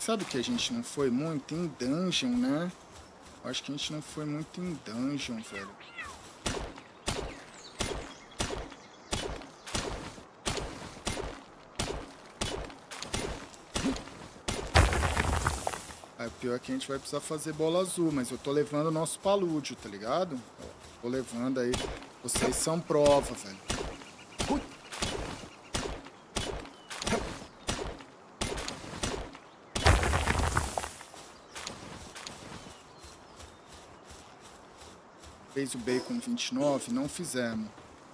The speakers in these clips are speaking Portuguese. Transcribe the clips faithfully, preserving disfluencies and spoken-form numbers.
Sabe que a gente não foi muito em dungeon, né? Acho que a gente não foi muito em dungeon, velho. Aí, pior que a gente vai precisar fazer bola azul, mas eu tô levando o nosso palúdio, tá ligado? Tô levando aí. Vocês são prova, velho. Fez o bacon vinte e nove? Não fizemos.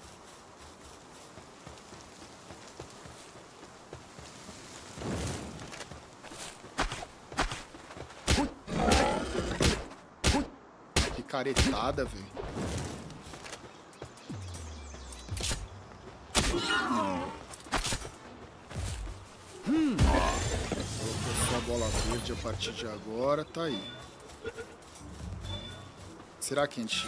Que caretada, velho. Hum. Colocou só a bola verde a partir de agora, tá aí. Será que a gente...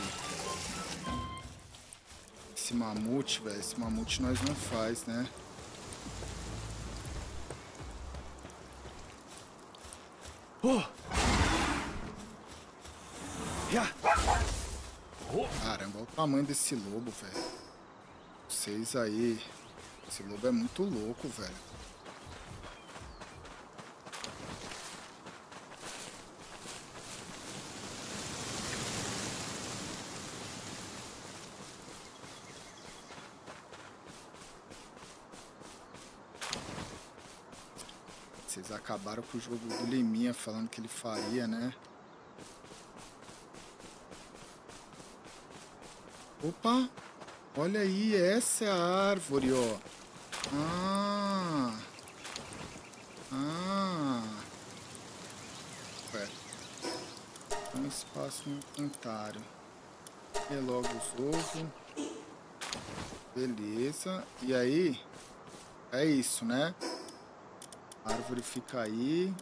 Esse mamute, velho, esse mamute nós não faz, né? Oh. Caramba, olha o tamanho desse lobo, velho. Vocês aí... Esse lobo é muito louco, velho. Vocês acabaram com o jogo do Liminha falando que ele faria, né? Opa! Olha aí, essa é a árvore, ó. Ah! Ah! Ué. Um espaço no inventário. E logo os ovos. Beleza. E aí? É isso, né? A árvore fica aí.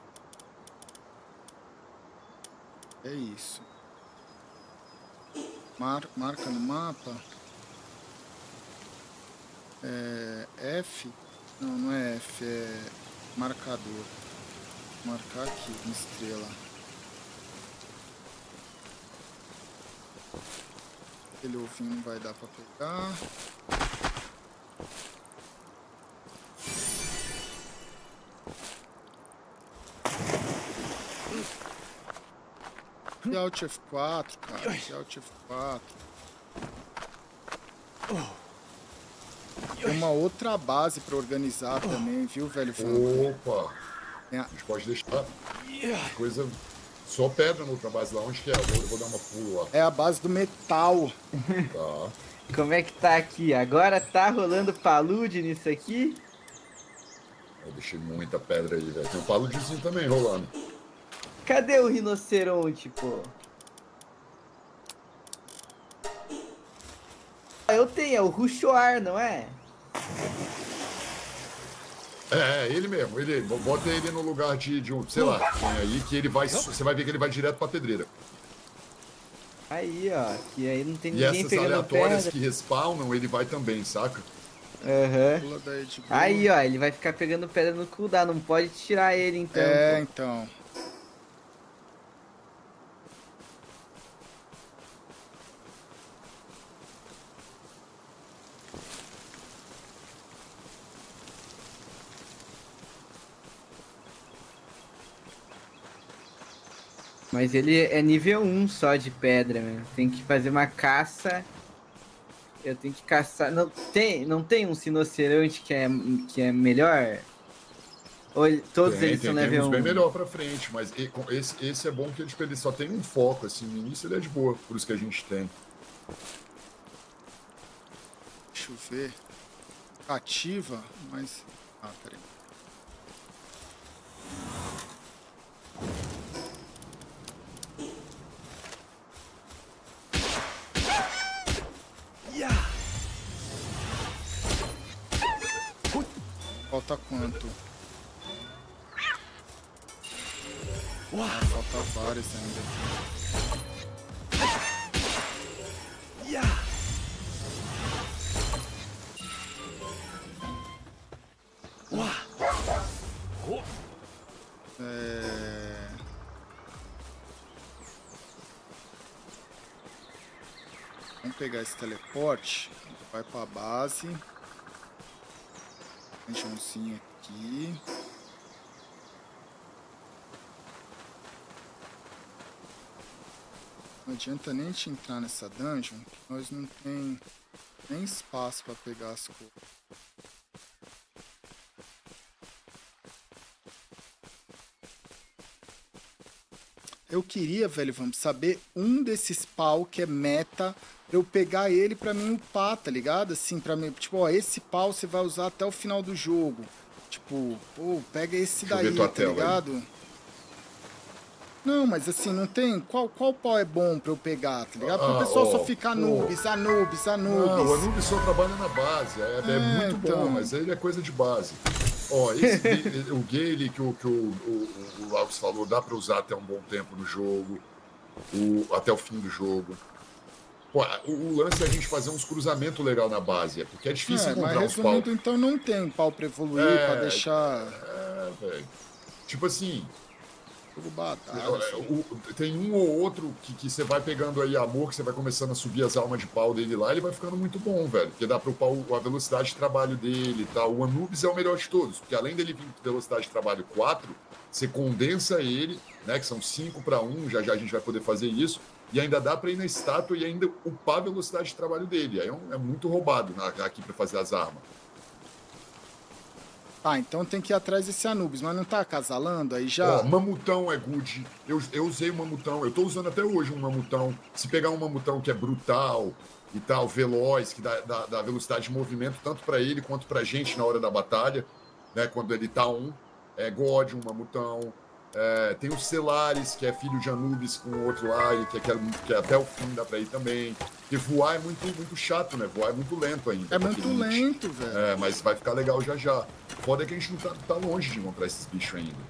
É isso. Mar, marca no mapa. É F? Não, não é F, é marcador. Vou marcar aqui, uma estrela. Aquele ovinho não vai dar pra pegar. E Alt F quatro, cara. E Alt F quatro. Tem uma outra base pra organizar também, viu, velho? Opa! É. A gente pode deixar coisa... Só pedra na outra base lá. Onde que é? Eu vou, eu vou dar uma pulo lá. É a base do metal. Tá. Como é que tá aqui? Agora tá rolando palude nisso aqui? Eu deixei muita pedra aí, velho. Tem um paludezinho também rolando. Cadê o rinoceronte, pô? Eu tenho, é o Ruchoar, não é? É, é, ele mesmo. Ele, bota ele no lugar de, de um, sei lá, tem aí que ele vai, você vai ver que ele vai direto pra pedreira. Aí, ó, que aí não tem e ninguém essas pegando aleatórias pedra. que respawnam, ele vai também, saca? Aham. Uhum. Aí, ó, ele vai ficar pegando pedra no cooldown, não pode tirar ele, então. É, pô. então. Mas ele é nível um só de pedra, meu. Tem que fazer uma caça. Eu tenho que caçar. Não tem, não tem um rinoceronte que é, que é melhor? Ou ele, todos tem, eles tem, são tem level uns um? bem melhor pra frente, mas esse, esse é bom que ele, ele só tem um foco, assim, no início ele é de boa, por isso que a gente tem. Deixa eu ver. Ativa, mas... Ah, peraí. Falta quanto? Ah, falta vários ainda. É... Vamos pegar esse teleporte. Vai pra base. Dungeonzinho aqui. Não adianta nem te entrar nessa dungeon, nós não tem nem espaço para pegar as coisas. Eu queria, velho, vamos saber um desses pau que é meta, pra eu pegar ele pra mim upar, tá ligado? Assim, pra mim, tipo, ó, esse pau você vai usar até o final do jogo. Tipo, pô, pega esse Deixa eu ver daí, tua tá tela ligado? aí. Não, mas assim, não tem. Qual, qual pau é bom pra eu pegar, tá ligado? Porque Ah, o pessoal ó, só fica pô. Anubis, Anubis, Anubis. Não, o Anubis só trabalha na base. É, é É, muito então. bom, mas ele é coisa de base. Ó, esse, o Gale que o, que o, o, o Laux falou, dá pra usar até um bom tempo no jogo. O, até o fim do jogo. Pô, o, o lance é a gente fazer uns cruzamentos legal na base. É porque é difícil É, mas encontrar uns pau. resumindo, então não tem pau pra evoluir, É, pra deixar É, velho. Tipo assim, jogo batalha. É, assim. o- tem um ou outro que, que você vai pegando aí amor, que você vai começando a subir as almas de pau dele lá, ele vai ficando muito bom, velho. Porque dá pra upar o- a velocidade de trabalho dele e tal. O Anubis é o melhor de todos, porque além dele vir com velocidade de trabalho quatro, você condensa ele, né? Que são cinco para um, já já a gente vai poder fazer isso. E ainda dá pra ir na estátua e ainda upar a velocidade de trabalho dele. Aí é, um- é muito roubado na- aqui pra fazer as armas. Ah, então tem que ir atrás desse Anubis, mas não tá acasalando aí já? Ó, mamutão é good. Eu, eu usei o mamutão. Eu tô usando até hoje um mamutão. Se pegar um mamutão que é brutal e tal, veloz, que dá, dá, dá velocidade de movimento tanto pra ele quanto pra gente na hora da batalha, né? Quando ele tá um, é God, um mamutão. É, tem o Celares, que é filho de Anubis com o outro lá, e que, é, que, é, que é até o fim dá pra ir também. Porque voar é muito, muito chato, né? Voar é muito lento ainda. É pra muito aquele limite. lento, velho. É, mas vai ficar legal já já. Foda é que a gente não tá, tá longe de encontrar esses bichos ainda.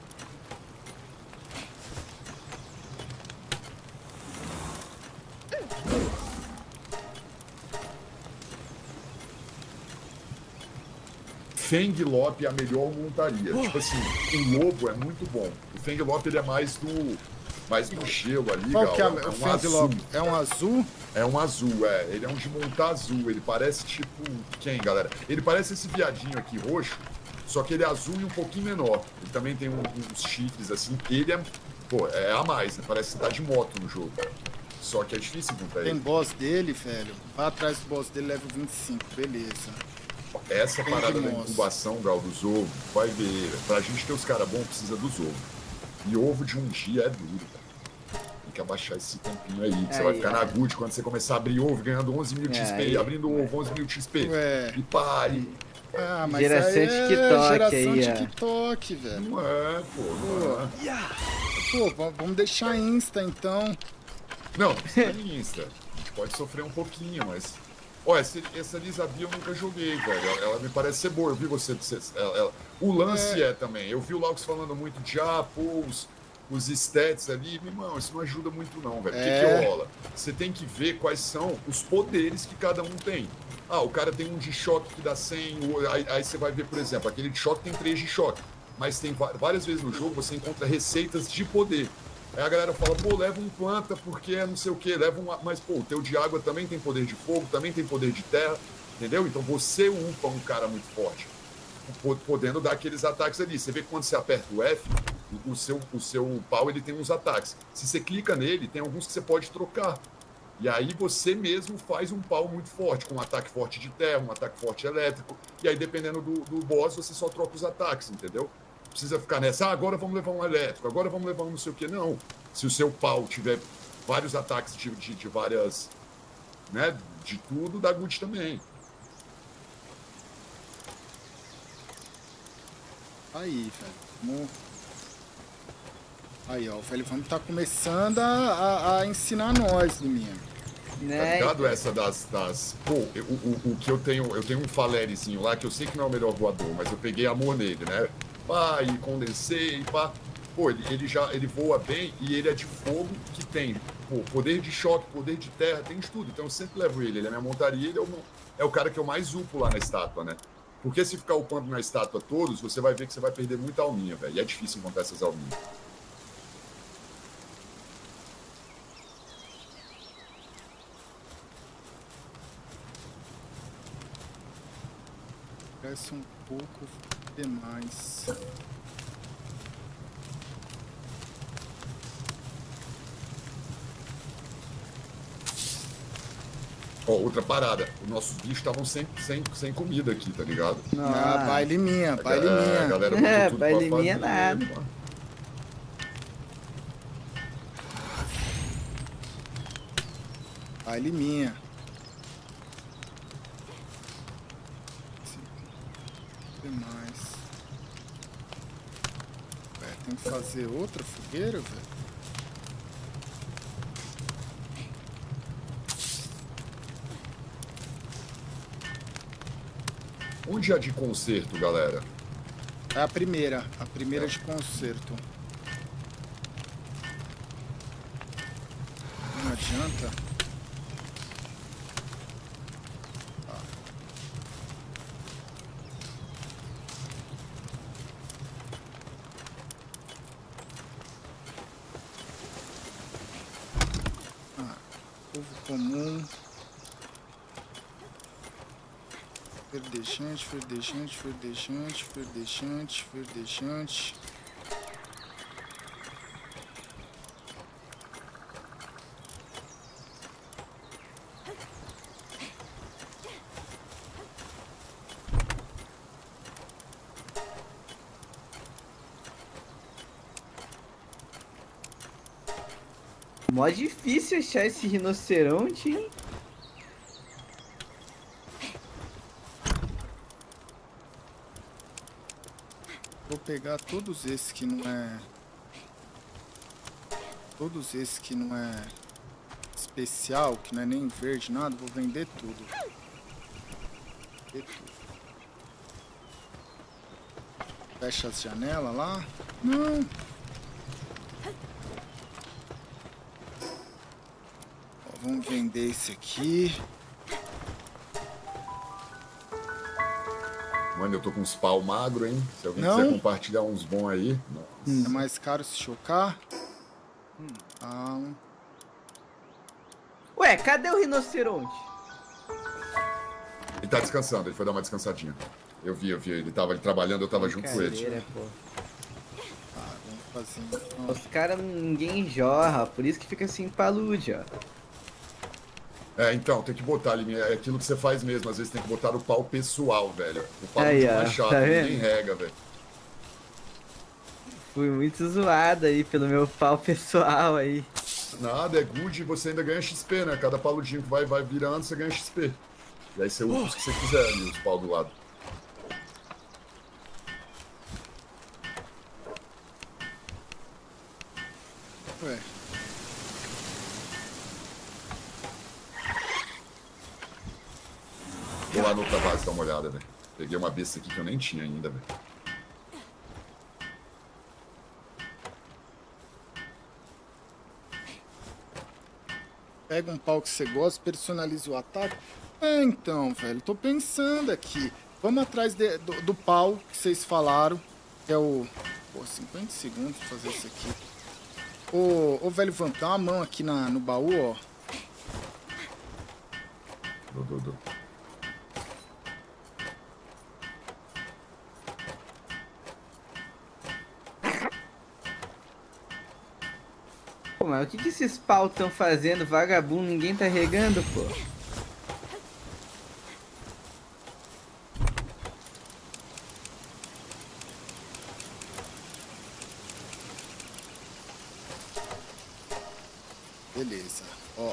Fenglop é a melhor montaria. Tipo assim, o lobo é muito bom. O Fenglop ele é mais do mais do gelo ali, Qual Gal. que é, é, o um Fenglop? azul. É um azul? É um azul, é. Ele é um de montar azul. Ele parece tipo quem, galera? Ele parece esse viadinho aqui roxo, só que ele é azul e um pouquinho menor. Ele também tem um- uns chifres assim. Ele é, pô, é a mais, né? Parece que tá de moto no jogo. Só que é difícil encontrar Tem ele. boss dele, velho. Vai atrás do boss dele, level vinte e cinco, beleza. Essa Tem parada que da mostra. incubação, Gal, dos ovos, vai ver. Pra gente ter os caras bons, precisa dos ovos. E ovo de um dia é duro, cara. Tem que abaixar esse tempinho aí. Que você Aí, vai ficar é. na good quando você começar a abrir ovo, ganhando onze mil de É, X P, aí. abrindo ovo, onze mil de X P. Ué. E pare. Ah, mas Geração aí é TikTok geração aí, ó. TikTok, velho. Não é, pô, não é. Pô, v- vamos deixar Insta, então. Não, não precisa de Insta. A gente pode sofrer um pouquinho, mas. Ó, essa, essa Lisabia eu nunca joguei, velho. Ela, ela me parece ser boa. Eu vi você. você ela- ela- O lance é. também. Eu vi o Laux falando muito de ah, pô, os, os stats ali. Meu irmão, isso não ajuda muito, não, velho. O que, É. que rola? Você tem que ver quais são os poderes que cada um tem. Ah, o cara tem um de choque que dá cem. o- Aí, aí você vai ver, por exemplo, aquele de choque tem três de choque. Mas tem va- várias vezes no jogo você encontra receitas de poder. Aí a galera fala, pô, leva um planta porque é não sei o que, leva um. Mas, pô, o teu de água também tem poder de fogo, também tem poder de terra, entendeu? Então você upa um cara muito forte, po- podendo dar aqueles ataques ali. Você vê que quando você aperta o F, o seu, o seu pau ele tem uns ataques. Se você clica nele, tem alguns que você pode trocar. E aí você mesmo faz um pau muito forte, com um ataque forte de terra, um ataque forte elétrico. E aí, dependendo do, do boss, você só troca os ataques, entendeu? Precisa ficar nessa, ah, agora vamos levar um elétrico, agora vamos levar um não sei o que. Não. Se o seu pau tiver vários ataques de, de, de várias, né, de tudo, dá good também. Aí, velho. Vamos... Aí, ó. O velho vamos tá começando a, a, a ensinar nós, Luminha. Tá Né? ligado? Essa das. das... Pô, eu- o, o, o que eu tenho, eu tenho um Falerezinho lá, que eu sei que não é o melhor voador, mas eu peguei amor nele, né? Pá, e condensei, pá. Pô, ele, ele já ele voa bem e ele é de fogo que tem pô, poder de choque, poder de terra, tem de tudo. Então eu sempre levo ele. Ele é minha montaria, ele é o, é o cara que eu mais upo lá na estátua, né? Porque se ficar upando na estátua todos, você vai ver que você vai perder muita alminha, velho. E é difícil encontrar essas alminhas. parece um pouco demais. Ó, outra parada. Os nossos bichos estavam sem, sem, sem comida aqui, tá ligado? Ah, baile minha, baile É, minha. a galera botou É, tudo baile pra minha fazer, nada. pô. Baile minha. Demais. É, tem que fazer outra fogueira, velho. Onde é de conserto, galera? É a primeira, a primeira de conserto. Não adianta. Tá. Ah, povo comum. Verdejante, verdejante, verdejante, verdejante, verdejante. Mó difícil achar esse rinoceronte, hein? Vou pegar todos esses que não é... Todos esses que não é especial, que não é nem verde, nada, vou vender tudo. Vender tudo. Fecha as janelas lá. Não. Ó, vamos vender esse aqui. Mano, eu tô com uns pau magro, hein? Se alguém Não. quiser compartilhar uns bons aí. Nossa. É mais caro se chocar. Ah, Ué, cadê o rinoceronte? Ele tá descansando, ele foi dar uma descansadinha. Eu vi, eu vi. Ele tava ali trabalhando, eu tava junto com ele. Brincadeira, pô. tá, vamos fazer então. Os caras ninguém jorra, por isso que fica assim palude, ó. É, então, tem que botar ali, é aquilo que você faz mesmo, às vezes tem que botar o pau pessoal, velho. O pau Aí, é ó, mais chato, tá ninguém vendo? rega, velho. Fui muito zoado aí pelo meu pau pessoal aí. Nada, é good e você ainda ganha X P, né? Cada paludinho que vai, vai virando, você ganha X P. E aí você usa os que você quiser ali, os pau do lado. Ué. Vou lá na outra base dar uma olhada, velho. Peguei uma besta aqui que eu nem tinha ainda, velho. Pega um pau que você gosta, personaliza o ataque. É, então, velho, tô pensando aqui. Vamos atrás de- do, do pau que vocês falaram, que é o... Pô, cinquenta segundos pra fazer isso aqui. Ô, ô velho Vamp, dá uma mão aqui na, no baú, ó. Do, do, do. Pô, mas o que, que esses pau tão fazendo? Vagabundo, ninguém tá regando, pô. Beleza, ó.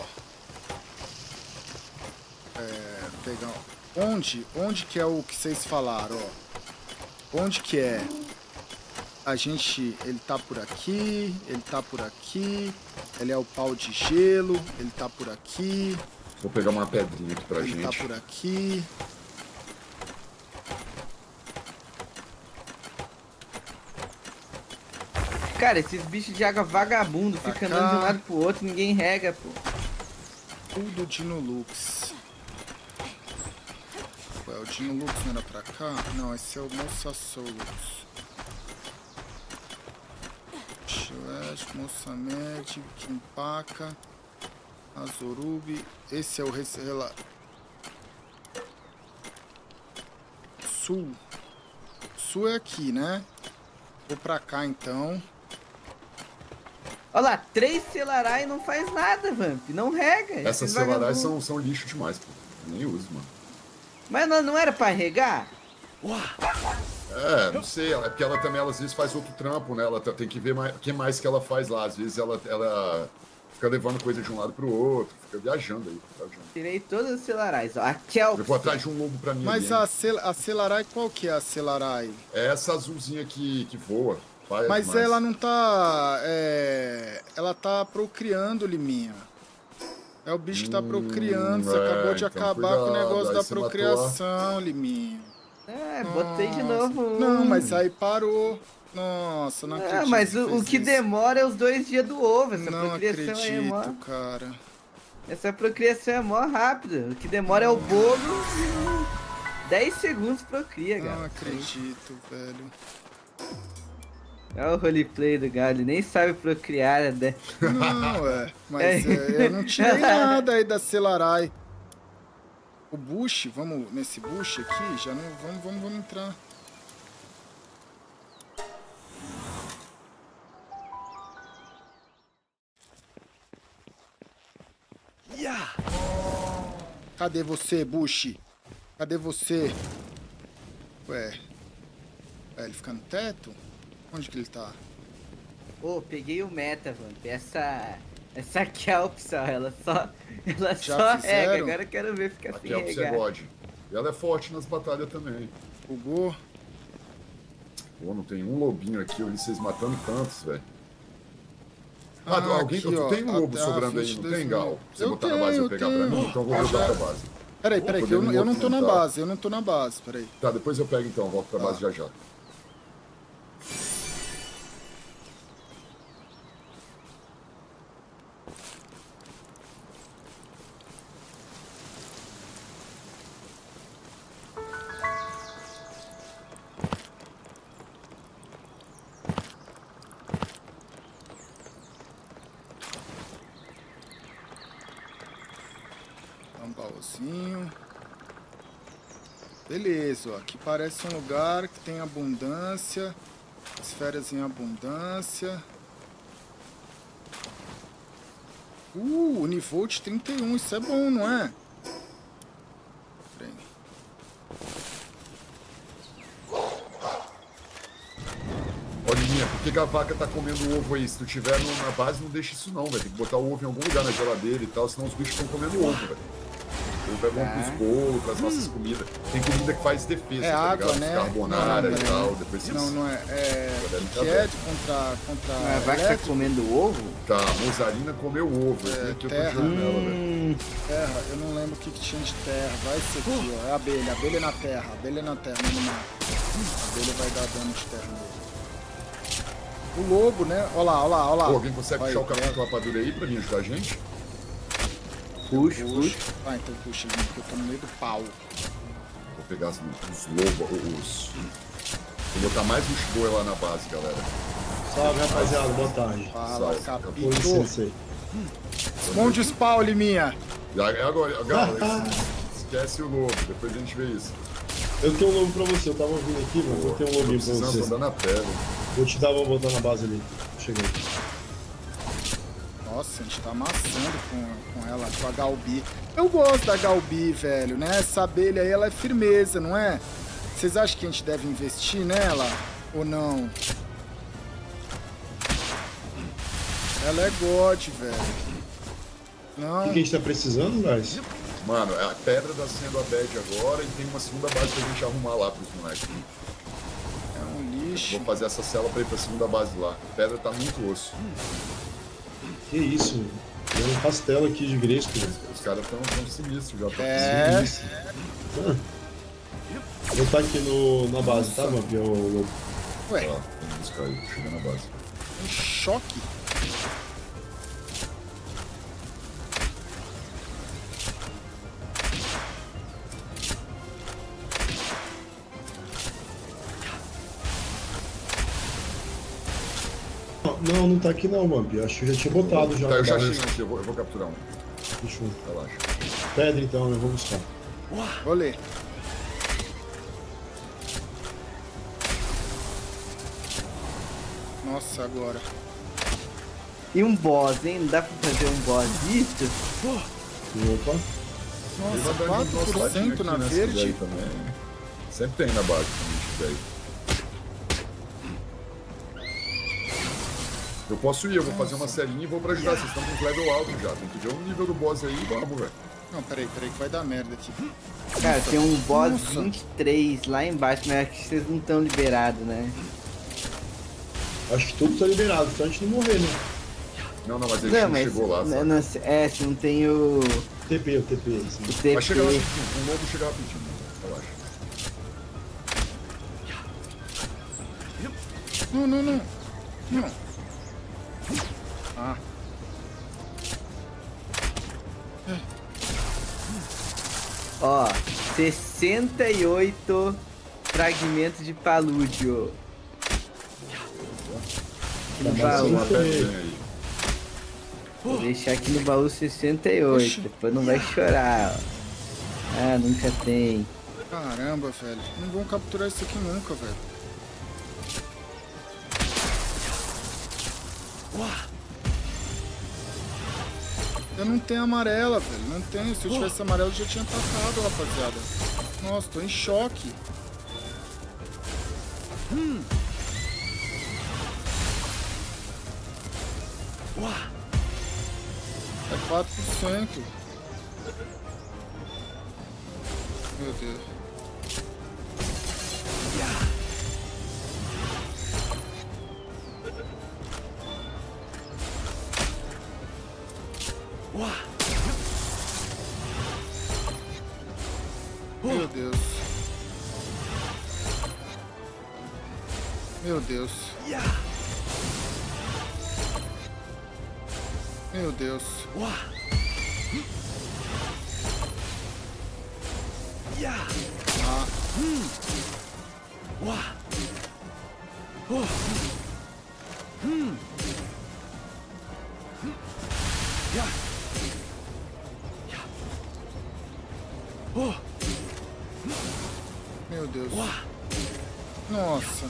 É, pegar... Onde? Onde que é o que vocês falaram, ó? Onde que é? A gente... Ele tá por aqui, ele tá por aqui. Ele é o pau de gelo, ele tá por aqui. Vou pegar uma pedrinha aqui pra Ele gente. tá por aqui. Cara, esses bichos de água vagabundo Pra ficam cá. andando de um lado pro outro, ninguém rega, pô. Tudo Dinolux. Ué, o Dinolux não era pra cá? Não, esse é o Mosasaurus. Chilete, Mosamed, Kimpaka, Azorubi. Esse é o Rela... sul. Sul é aqui, né? Vou pra cá, então. Olha lá, três Celarai e não faz nada, Vamp. Não rega. Essas Celarai são, são lixo demais, pô. Eu nem uso, mano. Mas não, não era pra regar? É, não sei. É porque ela também, ela, às vezes, faz outro trampo, né? Ela tem que ver mais, o que mais que ela faz lá. Às vezes ela, ela fica levando coisa de um lado pro outro. Fica viajando aí. Viajando. Tirei todas as Celarais. Ó, a Kelp. Eu vou atrás de um lobo pra mim. Mas ali, a, cel a Celarai, qual que é a Celarai? É essa azulzinha que, que voa. Vai, Mas mais. ela não tá... É... Ela tá procriando, Liminha. É, o bicho tá procriando. Você Hum, é, acabou de então acabar com o cuidado, negócio aí da você matou a- procriação, Liminha. É, botei de Nossa. novo. um. Não, mas aí parou. Nossa, não acredito. Ah, mas que o, o fez que isso. demora é os dois dias do ovo. Essa Não procriação aí é mó... acredito, cara. Essa procriação é mó rápida. O que demora é o bolo. dez segundos procria, Não cara. acredito, velho. Olha o roleplay do Galo, ele nem sabe procriar, né? Não, é. Mas é, eu não tirei nada aí da Celarai. O bush, vamos nesse bush aqui? Já não. Vamos, vamos, vamos entrar. Cadê você, bush? Cadê você? Ué. É, ele fica no teto? Onde que ele tá? Pô, peguei o meta, Vamp. Essa. Essa Kelp só, ela só. Ela Já só fizeram? rega. Agora eu quero ver ficar A sem Kelps é regar. God. E ela é forte nas batalhas também. Bugou? Pô, não tem um lobinho aqui, eu vi vocês matando tantos, velho. Ah, Ah, alguém, aqui, tu ó, tem um lobo até a sobrando aí, vinte e não dois tem, mil. Gal? Você Eu botar na base e eu tenho, pegar pra tenho. mim? Então eu vou Eu voltar já- pra base. Peraí, peraí, que eu, não- eu não tô na base, eu não tô na base, peraí. Tá, depois eu pego então, volto pra base já já. Dá um baúzinho. Beleza, ó, aqui parece um lugar que tem abundância. Esferas em abundância. Uh, Univolt trinta e um, isso é bom, não é? Peraí. Olhinha, por que que a vaca tá comendo ovo aí? Se tu tiver no- na base, não deixa isso não, velho. Tem que botar o ovo em algum lugar na geladeira e tal, senão os bichos estão comendo ovo, velho. O ovo é bom pros bolos, pras nossas comidas. Tem comida que faz defesa, É tá água, ligado? né? Carbonara Não, e não, tal. Depois você... Não, não é. É. Deve O tá que é bem. de contra. contra A vaca tá elétrico? comendo ovo? Tá, a Mozarina comeu ovo. Eu tenho aqui outra terra. janela, velho. Hum, Terra, eu não lembro o que, que tinha de terra. Vai ser aqui, ó. É a abelha. Abelha na terra. Abelha na terra, no animal. A abelha vai dar dano de terra nele. O lobo, né? Ó lá, ó lá, ó lá. Pô, alguém consegue Vai, puxar o terra. capítulo rapadura aí pra mim ajudar a gente? puxa, puxa. Puxa. Ah, então puxa, Lino, porque eu tô no meio do pau. Vou pegar os, os lobos, os... Vou botar mais uns boi lá na base, galera. Salve, rapaziada. Boa tarde. Fala, Salve, Com capítulo. licença aí. Esconde o spawn, Liminha. E aí, agora, galera, esquece o lobo, depois a gente vê isso. Eu tenho um lobo pra você. Eu tava ouvindo aqui, mas eu tenho um Tô lobinho pra precisando você. andar na pedra. Vou te dar, vou botar na base ali. Cheguei. Nossa, a gente tá amassando com, com ela, com a Galbi. Eu gosto da Galbi, velho, né? Essa abelha aí, ela é firmeza, não é? Vocês acham que a gente deve investir nela ou não? Ela é God, velho. O Não, que, que a gente tá precisando, guys? Mano, a pedra tá sendo a bad agora e tem uma segunda base pra gente arrumar lá pros moleques. é um lixo. Vou fazer essa cela pra ir pra segunda base lá. A pedra tá muito osso. Que isso? Tem um castelo aqui de Gresco. Os caras tão, tão sinistros já. Tá É, Ah. Vou estar aqui no, na base, tá, Vamp? É o lobo. ué, Tá, vamos buscar aí, chega na base. um choque. Não, não tá aqui não, Vamp. Acho que eu já tinha botado já. Tá, na eu já base. achei aqui, eu vou, eu vou capturar um. Fechou. Relaxa. Pedra então, eu vou buscar. Vou ler. Nossa, agora. E um boss, hein? Não dá pra fazer um boss disso? Opa. Nossa, Tem uma quatro dungeon por ladinha cento aqui, na né, se quiser verde. ir também. Sempre tem na base também, se quiser ir. Eu posso ir, eu vou fazer uma serinha e vou pra ajudar. Vocês estão com os level alto já. Tem que ver o nível do boss aí e vamos, velho. Não, peraí, peraí, que vai dar merda aqui. Cara, tem um boss Nossa. vinte e três lá embaixo, mas acho que vocês não estão liberados, né? Acho que tudo tá liberado, só a gente não morrer, né? Não, não, mas ele Não, não mas. chegou lá, não, sabe? não, é, se não tem o. T P, o T P, assim. o T Vai chegar P. rapidinho, um novo chega rapidinho, relaxa. Não, não, não. Não. Ah. Ó, sessenta e oito fragmentos de palúdio. Aqui no Tá baú. bom, Uma sim. pedrinha aí. Vou deixar aqui no baú sessenta e oito. Oxi. Depois não vai chorar, ó. Ah, nunca tem. Caramba, velho. Não vão capturar isso aqui nunca, velho. Eu não tenho amarela, velho. Não tenho. Se eu tivesse amarelo, eu já tinha atacado, rapaziada. Nossa, tô em choque. É quatro por cento. Meu Deus. Meu Deus. Meu Deus. Meu Deus. Ah. Meu Deus. Nossa.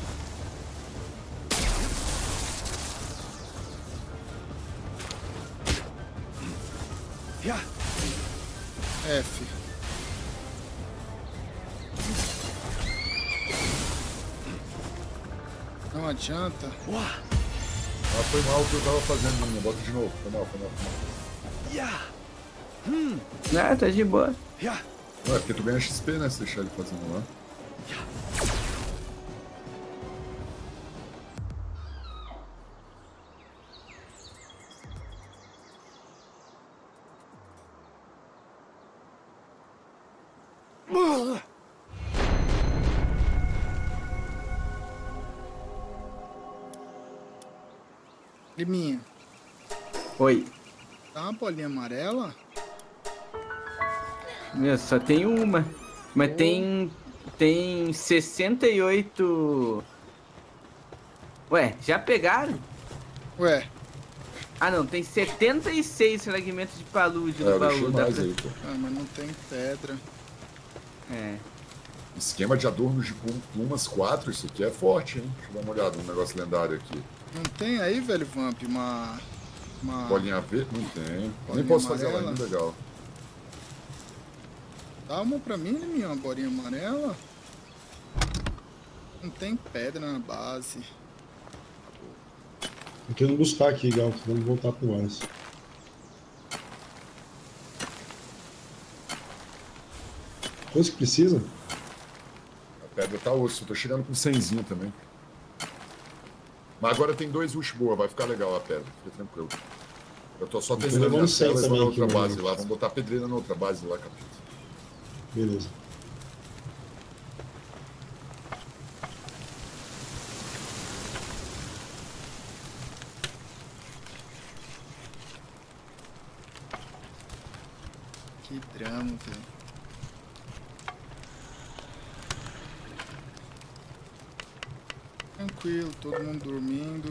F. Não adianta. Ah, foi mal o que eu tava fazendo, menino. Bota de novo. Foi mal, foi mal, foi mal. Ah, tá de boa. Não, é porque tu ganha X P, né? Se deixar ele fazendo lá. Liminha, Oi. dá uma bolinha amarela? Meu, só tem uma. Mas tem. Tem sessenta e oito. Ué, já pegaram? Ué, Ah não, tem setenta e seis fragmentos de palúdio É, no eu deixei baú. Dá mais pra... aí, pô. ah, mas não tem pedra. É. Esquema de adornos de plum- plumas quatro, isso aqui é forte, hein? Deixa eu dar uma olhada no negócio lendário aqui. Não tem aí, velho Vamp, uma. Uma. Bolinha verde? Não tem. Bolinha Nem posso fazer ela amarela. ainda, legal. Dá uma pra mim, Liminha, uma bolinha amarela. Não tem pedra na base. Eu tô indo buscar aqui, Gal. Vamos voltar pro mais. Quantos que precisa? A pedra tá osso, eu tô chegando com cenzinho também. Mas agora tem dois rush boa, vai ficar legal a pedra, fica tranquilo. Eu tô só testando levando as cem celas na também outra aqui, base mano. lá. Vamos botar pedreira na outra base lá, capita. Beleza. Que drama, velho. Tranquilo, todo mundo dormindo.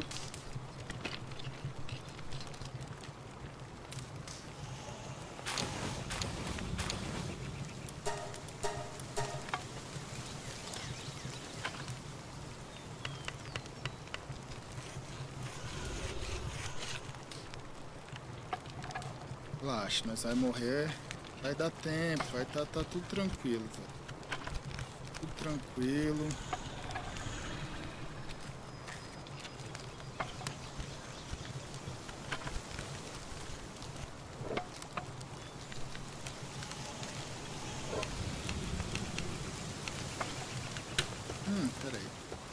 Relaxa, nós vai morrer. Vai dar tempo, vai tá, tá tudo tranquilo, velho. Tudo tranquilo. Hum, peraí.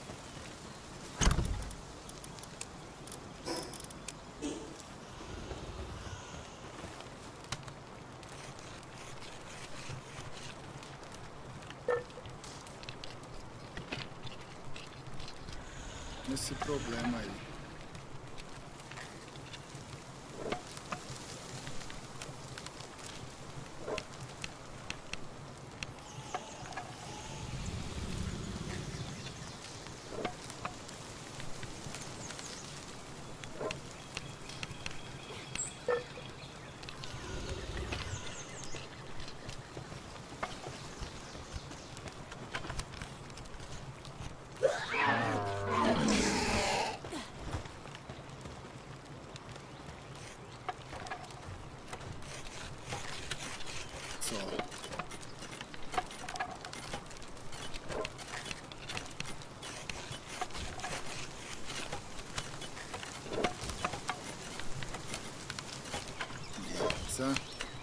Esse problema aí. Beleza.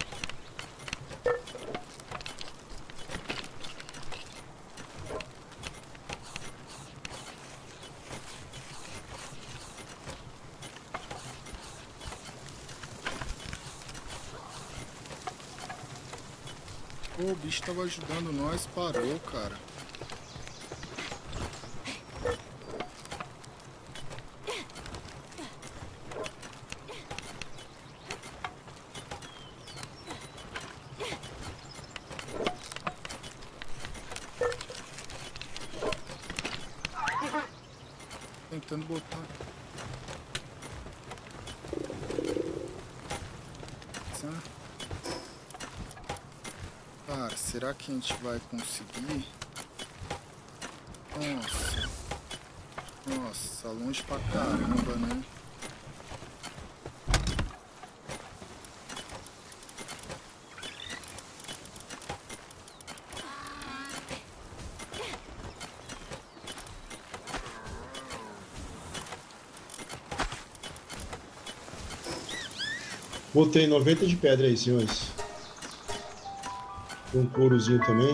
Pô, o bicho tava ajudando nós, parou, cara. Tentando botar. Cara, será que a gente vai conseguir? Nossa. Nossa, longe pra caramba, né? Botei noventa de pedra aí, senhores. Tem um courozinho também.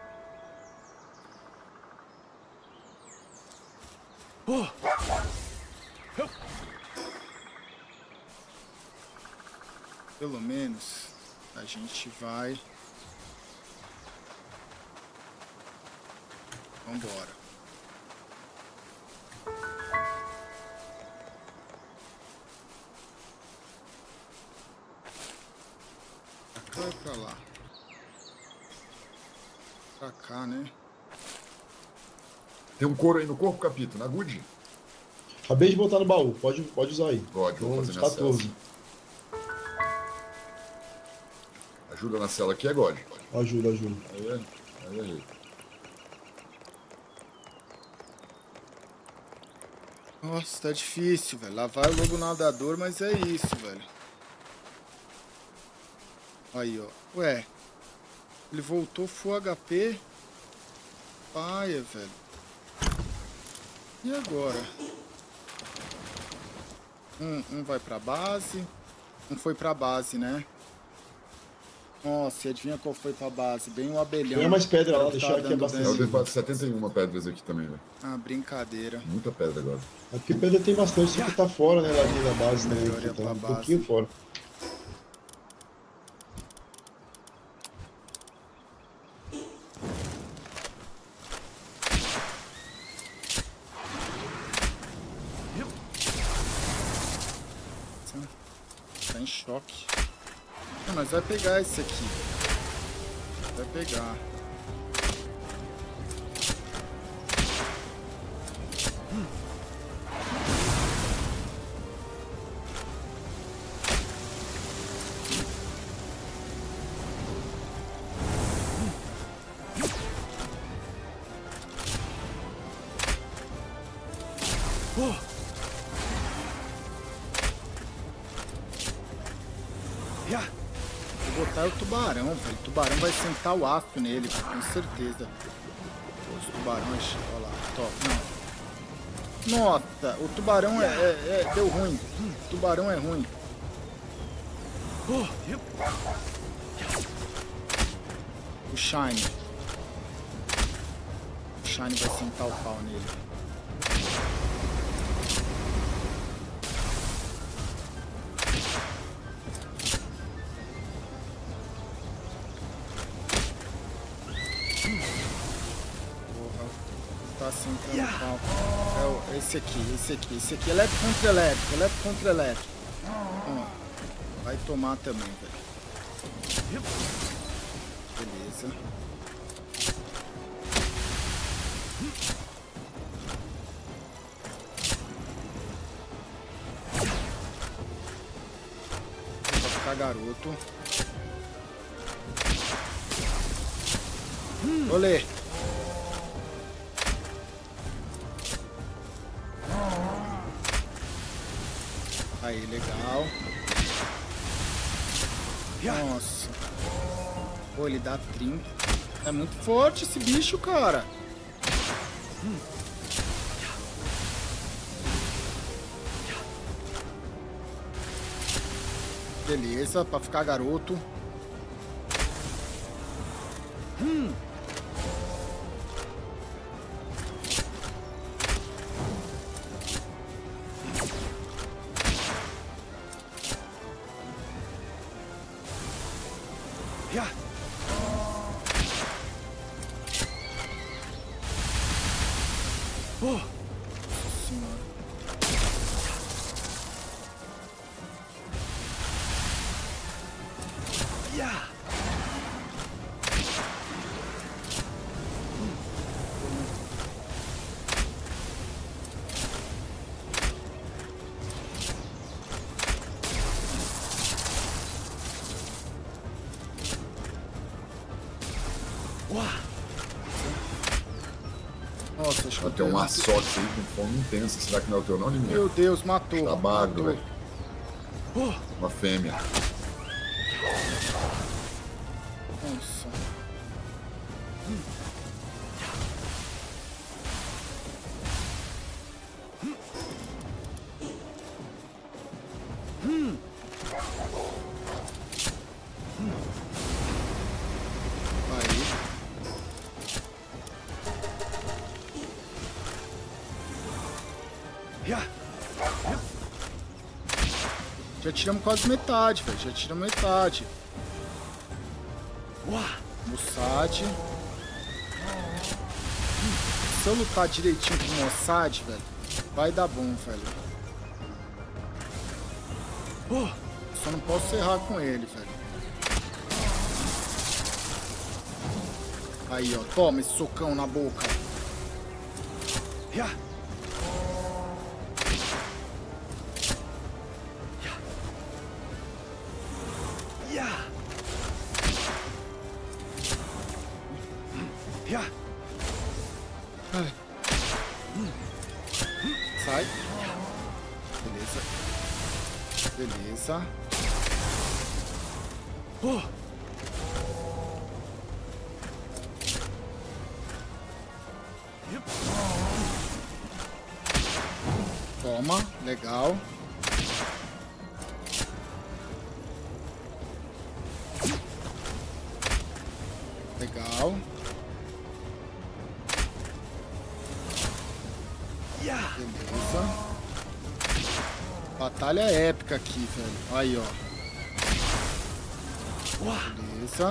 Pelo menos a gente vai. Vambora. Pra cá e pra lá. Pra cá, né? Tem um couro aí no corpo, Capito, na Good? Acabei de botar no baú, pode, pode usar aí. Pode, vou fazer Uns minha quatorze. cela. Ajuda na cela aqui, é God. Ajuda, ajuda. Aí, aí, aí. Nossa, tá difícil, velho. Lá vai o lobo nadador, mas é isso, velho. Aí, ó. Ué. Ele voltou full H P. Paia, velho. E agora? Um, um vai pra base. Um foi pra base, né? Nossa, e adivinha qual foi pra base? Bem o abelhão. Tem mais pedra lá, Tá deixar aqui dando abastecido. Eu dano. tenho setenta e uma pedras aqui também, velho. Ah, brincadeira. Muita pedra agora. Aqui pedra tem bastante, só que tá fora, né, lá dentro da base, né? Melhor ir Tá pra um base. pouquinho fora. Tá em choque. Ah, mas vai pegar esse aqui. Vai pegar. matar é o tubarão, velho. O tubarão vai sentar o aço nele, com certeza. Os tubarões, olha lá, top. Não. Nossa, o tubarão é, é, é deu ruim. O tubarão é ruim. O Shine. O Shine vai sentar o pau nele. Tá sentando o pau. É o, esse aqui, esse aqui, esse aqui. Elétrico contra elétrico, elétrico contra elétrico. Ó, vai tomar também, velho. Beleza. Vai ficar garoto. Olê. Aí, legal. Nossa. Pô, ele dá trinta. É muito forte esse bicho, cara. Beleza, pra ficar garoto. Hum. Oh. Senhora. Yeah. Nossa, acho que tem um açote aí com fome intensa. Será que não é o teu não, Liminha? Meu Deus, matou. Tá magro, velho. Uma fêmea. Nossa. Hum. Aí. Já tiramos quase metade, velho. Já tiramos metade. Mossad. Se eu lutar direitinho com o Mossad, velho, vai dar bom, velho. Só não posso errar com ele, velho. Aí, ó. Toma esse socão na boca. Ai. Sai. Beleza. Beleza. Oh. Toma, legal. Legal. Beleza. Batalha épica aqui, velho. Aí, ó. Beleza.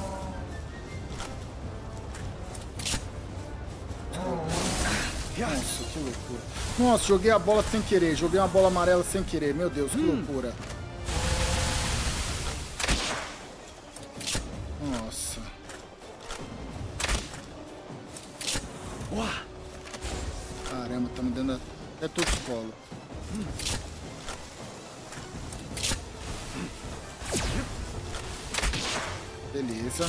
Nossa, que loucura. Nossa, joguei a bola sem querer. Joguei uma bola amarela sem querer. Meu Deus, que loucura. Nossa. Caramba, tá me dando até torcicolo. Beleza.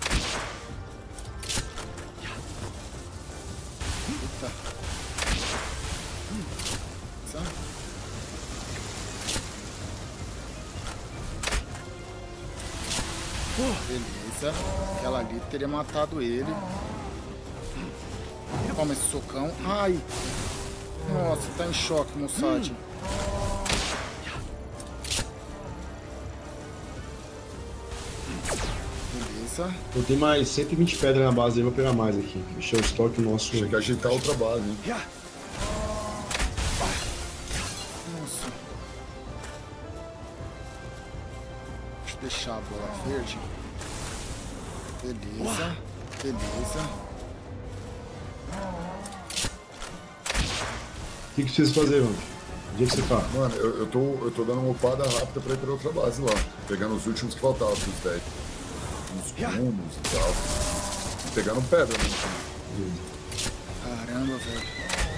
Eita. Beleza. Aquela ali teria matado ele. Toma esse socão. Ai. Nossa, tá em choque, Mossad. Beleza. Eu tenho mais cento e vinte pedras na base aí, vou pegar mais aqui. Encher o estoque nosso. Chega a ajeitar outra base, hein? Nossa. Deixa eu deixar a bola verde. Beleza. Beleza. O que, que precisa fazer, mano? Onde é que você tá? Mano, eu, eu, tô, eu tô dando uma upada rápida pra ir pra outra base lá. Pegando os últimos que faltavam pros decks. Uns rumos e tal. E pegando pedra, né? Caramba, velho.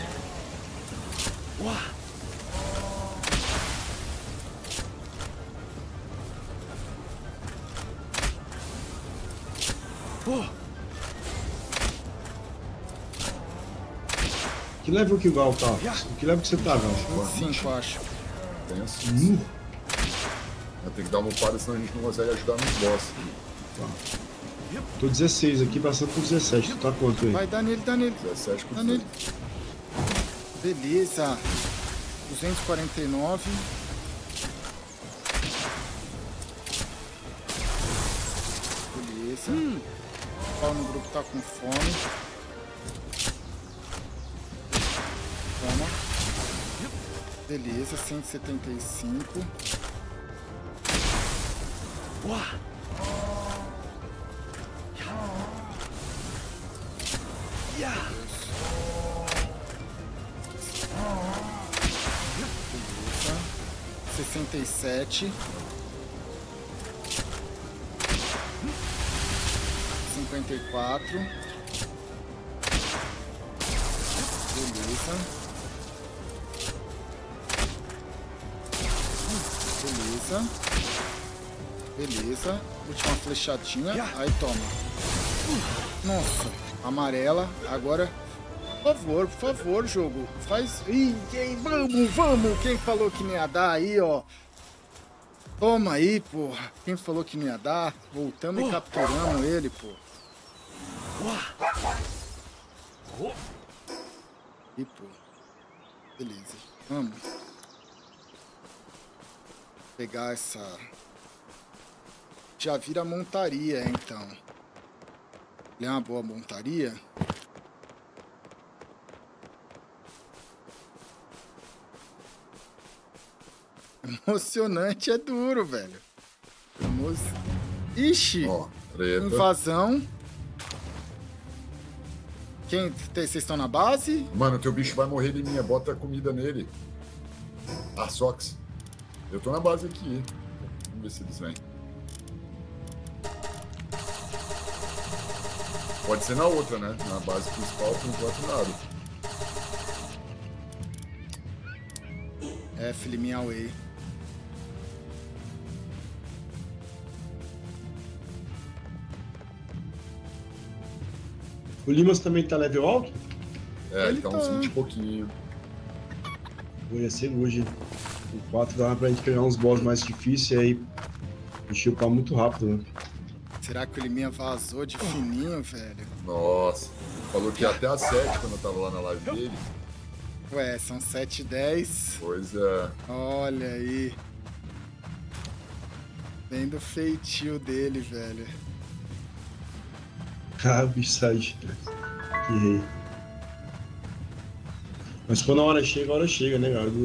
Que level que o Gal tá? Que level que você tá, Gal? vinte e cinco, eu acho. Tem assim. Hum. Eu tenho que dar uma upada, senão a gente não consegue ajudar nos boss. Tá. Tô dezesseis aqui, passando por dezessete. Tu tá quanto aí? Vai, dá nele, dá nele. dezessete por Dá nele. Beleza. duzentos e quarenta e nove. Beleza. O pau no grupo tá com fome. Toma. Beleza, cento e setenta e cinco. Beleza. sessenta e sete. cinquenta e quatro. Beleza. Beleza. Beleza. Última flechadinha. Aí toma. Nossa. Amarela. Agora. Por favor, por favor, jogo. Faz. Ih, quem... Vamos, vamos. Quem falou que não ia dar aí, ó. Toma aí, porra. Quem falou que não ia dar? Voltamos e capturamos ele, pô. E pô. Beleza. Vamos. Pegar essa. Já vira montaria, então. Ele é uma boa montaria. Emocionante é duro, velho. Emo... Ixi! Ó, treta. Invasão. Quem? Vocês estão na base? Mano, teu bicho vai morrer de minha. Bota comida nele. Ah, Sox. Eu tô na base aqui. Vamos ver se eles vêm. Pode ser na outra, né? Na base principal, por enquanto nada. É, Filiminha Away. O Limas também tá level alto? É, Ele ele tá uns tá- vinte e pouquinho. Eu ia ser hoje. O quatro dava pra gente pegar uns boss mais difíceis e aí encher o pau muito rápido, né? Será que o Liminha vazou de fininho, velho? Nossa. Falou que ia até às sete quando eu tava lá na live dele. Ué, são sete e dez. Pois é. Olha aí. Bem do feitio dele, velho. Ah, o bicho sai. Que rei. Mas quando a hora chega, a hora chega, né, cara?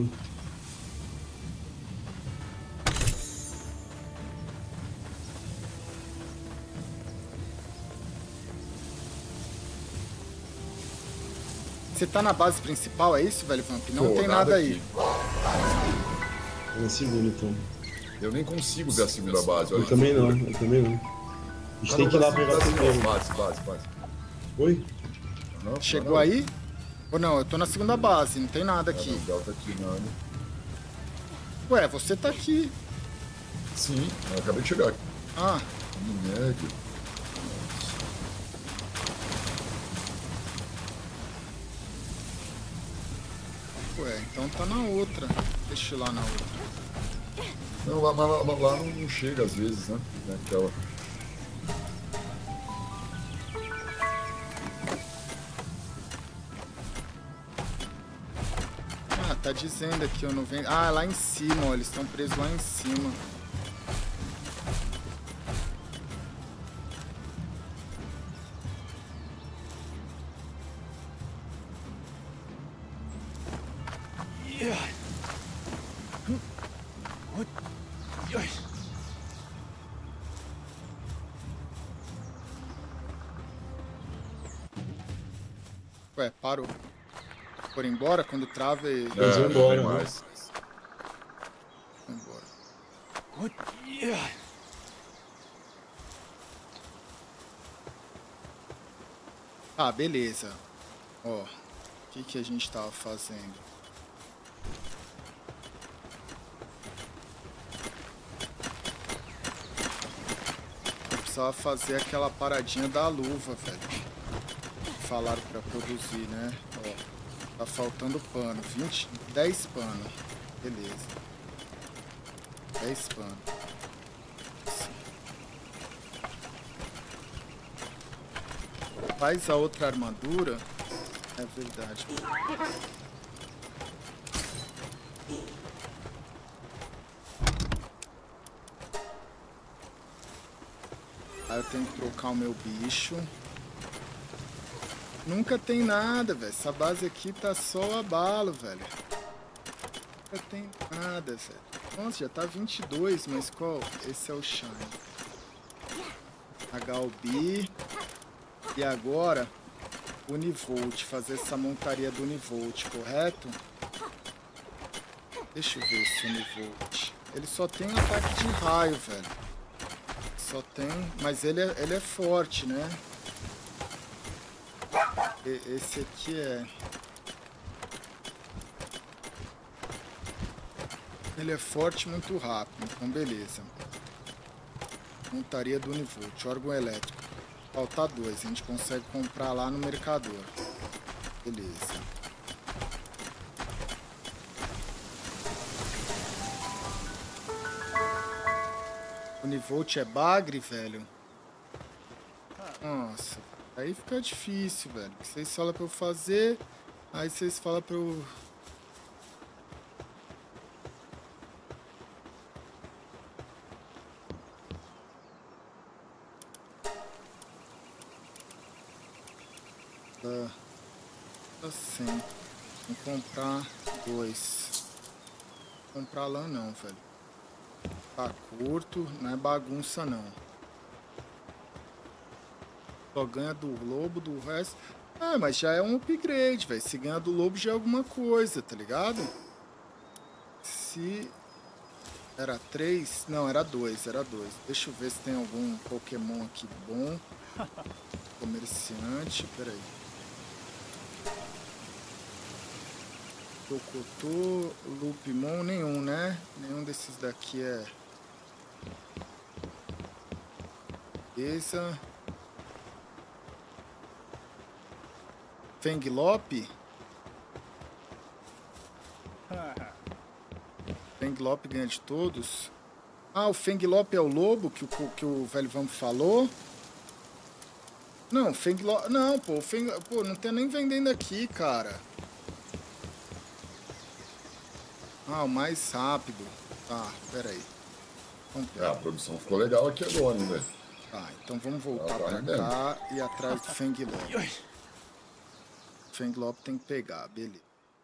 Você tá na base principal, é isso, velho, Vamp? Não Pô, tem nada aí. aqui. É na segunda, então. Eu nem consigo ver a segunda base. Olha Eu também não, eu também não. A gente tem que ir lá pegar primeiro. Base, base, base. Oi? Não, Chegou não. aí? Ou não? Eu tô na segunda base, não tem nada Ah, aqui. não, o Gal tá aqui, não. né? Ué, você tá aqui. Sim, eu acabei de chegar aqui. Ah, Médio. ué, então tá na outra. Deixa eu ir lá na outra. Não, lá, lá, lá, lá não chega às vezes, né? Naquela. tá dizendo aqui, eu não venho... Ah, lá em cima, ó, eles estão presos lá em cima. Ué, parou. Foram embora quando trava e... Eles vão embora, né? mais. Foi embora. Ah, beleza. Ó, o que que a gente tava fazendo? Eu precisava fazer aquela paradinha da luva, velho. Falaram pra produzir, né? Ó, tá faltando pano. vinte, dez pano. Beleza. dez pano. Faz a outra armadura. É verdade. Aí eu tenho que trocar o meu bicho. Nunca tem nada, velho. Essa base aqui tá só abalo, velho. Nunca tem nada, velho. Nossa, já tá vinte e dois, mas qual? Esse é o Shine. H O B. E agora, Univolt. Fazer essa montaria do Univolt, correto? Deixa eu ver esse Univolt. Ele só tem ataque de raio, velho. Só tem... Mas ele é, ele é forte, né? Esse aqui é... Ele é forte e muito rápido, então beleza. Montaria do Univolt, órgão elétrico. Falta dois, a gente consegue comprar lá no mercador. Beleza. Univolt é bagre, velho? Nossa, aí fica difícil, velho. Vocês falam pra eu fazer, aí vocês falam pra eu... Tá, tá assim. Vou comprar dois. Vou comprar lã não, velho. Tá curto, não é bagunça não. Só ganha do lobo, do resto. Ah, mas já é um upgrade, velho. Se ganhar do lobo já é alguma coisa, tá ligado? Se... Era três? Não, era dois, era dois. Deixa eu ver se tem algum Pokémon aqui bom. Comerciante, peraí. Tocotô, Lupimon, nenhum, né? Nenhum desses daqui é... Beleza. Fenglop? Fenglop ganha de todos. Ah, o Fenglop é o lobo que o, que o velho Vamp falou? Não, Fenglop... Não, pô, Feng... pô, não tem nem vendendo aqui, cara. Ah, o mais rápido. Tá, peraí. Ah, a produção ficou legal aqui agora, né, velho? Tá, então vamos voltar Ah, tá pra rendendo. cá e atrás do Fenglop. Fenglop tem que pegar, beleza.